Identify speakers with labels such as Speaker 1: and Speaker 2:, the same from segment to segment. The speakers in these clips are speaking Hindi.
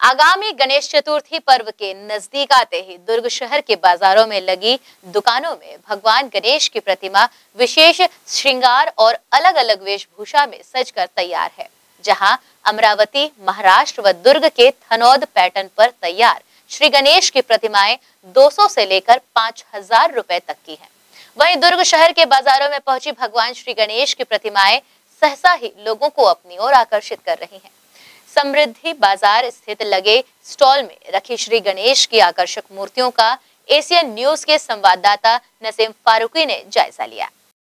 Speaker 1: आगामी गणेश चतुर्थी पर्व के नजदीक आते ही दुर्ग शहर के बाजारों में लगी दुकानों में भगवान गणेश की प्रतिमा विशेष श्रृंगार और अलग अलग वेशभूषा में सजकर तैयार है। जहां अमरावती, महाराष्ट्र व दुर्ग के थनौद पैटर्न पर तैयार श्री गणेश की प्रतिमाएं 200 से लेकर 5000 रुपए तक की हैं। वहीं दुर्ग शहर के बाजारों में पहुंची भगवान श्री गणेश की प्रतिमाएं सहसा ही लोगों को अपनी ओर आकर्षित कर रही हैं। समृद्धि बाजार स्थित लगे स्टॉल में रखी श्री गणेश की आकर्षक मूर्तियों का एशियन न्यूज के संवाददाता नसीम फारूकी ने जायजा लिया।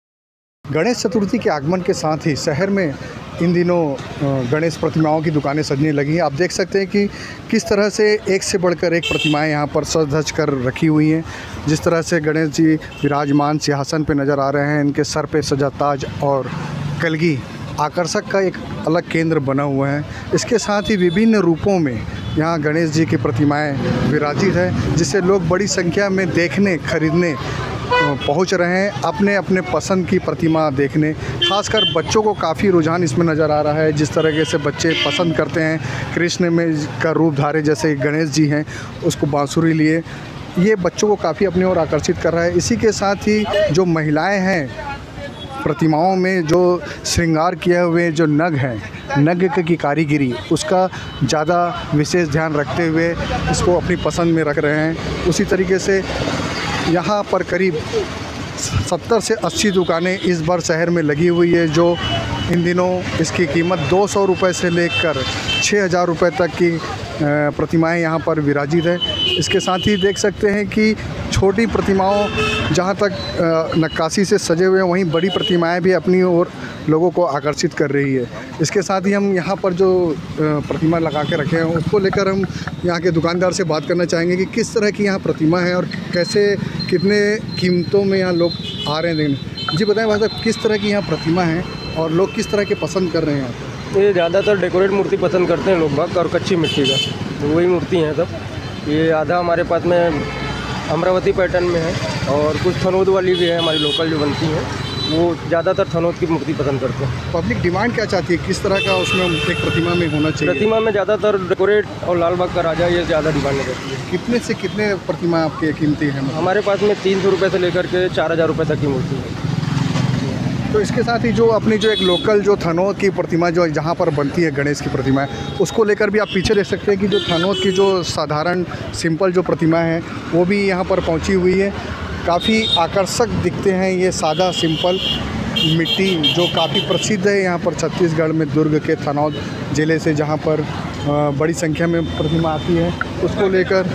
Speaker 2: गणेश चतुर्थी के आगमन के साथ ही शहर में इन दिनों गणेश प्रतिमाओं की दुकानें सजने लगी हैं। आप देख सकते हैं कि किस तरह से एक से बढ़कर एक प्रतिमाएं यहां पर सज धज कर रखी हुई हैं। जिस तरह से गणेश जी विराजमान सिंहासन पे नज़र आ रहे हैं, इनके सर पे सजा ताज और कलगी आकर्षक का एक अलग केंद्र बना हुआ है। इसके साथ ही विभिन्न रूपों में यहाँ गणेश जी की प्रतिमाएं विराजित है, जिसे लोग बड़ी संख्या में देखने, खरीदने पहुँच रहे हैं, अपने अपने पसंद की प्रतिमा देखने। खासकर बच्चों को काफ़ी रुझान इसमें नज़र आ रहा है। जिस तरीके से बच्चे पसंद करते हैं कृष्ण में का रूप धारे जैसे गणेश जी हैं, उसको बांसुरी लिए, ये बच्चों को काफ़ी अपनी ओर आकर्षित कर रहा है। इसी के साथ ही जो महिलाएँ हैं, प्रतिमाओं में जो श्रृंगार किए हुए जो नग हैं, नग की कारीगरी, उसका ज़्यादा विशेष ध्यान रखते हुए इसको अपनी पसंद में रख रहे हैं। उसी तरीके से यहाँ पर करीब 70 से 80 दुकानें इस बार शहर में लगी हुई है, जो इन दिनों इसकी कीमत 200 रुपये से लेकर 6000 रुपये तक की प्रतिमाएं यहाँ पर विराजित है। इसके साथ ही देख सकते हैं कि छोटी प्रतिमाओं जहाँ तक नक्काशी से सजे हुए हैं, वहीं बड़ी प्रतिमाएं भी अपनी ओर लोगों को आकर्षित कर रही है। इसके साथ ही हम यहाँ पर जो प्रतिमा लगा के रखे हैं, उसको लेकर हम यहाँ के दुकानदार से बात करना चाहेंगे कि किस तरह की यहाँ प्रतिमा है और कैसे कितने कीमतों में यहाँ लोग आ रहे हैं देखने। जी बताएं भाई साहब, किस तरह की यहाँ प्रतिमा है और लोग किस तरह के पसंद कर रहे हैं यहाँ?
Speaker 3: ये ज़्यादातर डेकोरेट मूर्ति पसंद करते हैं लोग बाग, और कच्ची मिट्टी का तो वही मूर्ति हैं सब। ये आधा हमारे पास में अमरावती पैटर्न में है और कुछ थनौद वाली भी है हमारी लोकल जो बनती हैं, वो ज़्यादातर थनौद की मूर्ति पसंद करते हैं।
Speaker 2: पब्लिक डिमांड क्या चाहती है, किस तरह का उसमें एक प्रतिमा में होना चाहिए?
Speaker 3: प्रतिमा में ज़्यादातर डेकोरेट और लाल बाग का राजा ये ज़्यादा डिमांड करती है।
Speaker 2: कितने से कितने प्रतिमा आपके कीमती हैं?
Speaker 3: हमारे पास में 300 रुपये से लेकर के 4000 रुपये तक की मूर्ति है।
Speaker 2: तो इसके साथ ही जो अपनी जो एक लोकल जो थनौद की प्रतिमा जो जहाँ पर बनती है गणेश की प्रतिमा है, उसको लेकर भी आप पीछे देख सकते हैं कि जो थनौद की जो साधारण सिंपल जो प्रतिमा है वो भी यहाँ पर पहुँची हुई है। काफ़ी आकर्षक दिखते हैं ये सादा सिंपल मिट्टी, जो काफ़ी प्रसिद्ध है यहाँ पर छत्तीसगढ़ में, दुर्ग के थनौद ज़िले से, जहाँ पर बड़ी संख्या में प्रतिमा आती है। उसको लेकर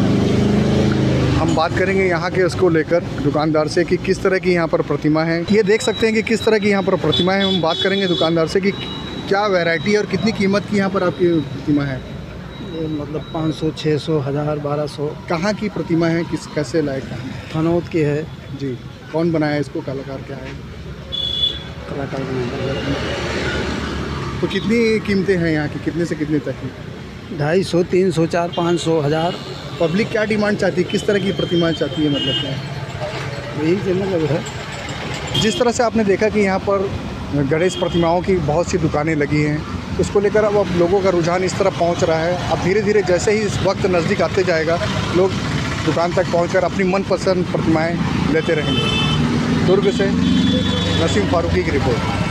Speaker 2: हम बात करेंगे यहाँ के उसको लेकर दुकानदार से कि किस तरह की यहाँ पर प्रतिमा है। ये देख सकते हैं कि किस तरह की यहाँ पर प्रतिमा है। हम बात करेंगे दुकानदार से कि क्या वैरायटी और कितनी कीमत की यहाँ पर आपकी प्रतिमा है?
Speaker 4: ये मतलब 500, 600, 1000, 1200।
Speaker 2: कहाँ की प्रतिमा है, किस कैसे लायक है?
Speaker 4: थनौद की है
Speaker 2: जी। कौन बनाया इसको, कलाकार क्या है?
Speaker 4: कलाकार बनाया।
Speaker 2: तो कितनी कीमतें हैं यहाँ की, कितने से कितने तक की?
Speaker 4: 250, 300, 400, 500, 1000।
Speaker 2: पब्लिक क्या डिमांड चाहती है, किस तरह की प्रतिमा चाहती है, मतलब क्या
Speaker 4: यही से मतलब है।
Speaker 2: जिस तरह से आपने देखा कि यहाँ पर गणेश प्रतिमाओं की बहुत सी दुकानें लगी हैं, उसको लेकर अब लोगों का रुझान इस तरफ पहुँच रहा है। अब धीरे धीरे जैसे ही इस वक्त नज़दीक आते जाएगा, लोग दुकान तक पहुँचकर अपनी मनपसंद प्रतिमाएं लेते रहेंगे। दुर्ग से नसीम फारूकी की रिपोर्ट।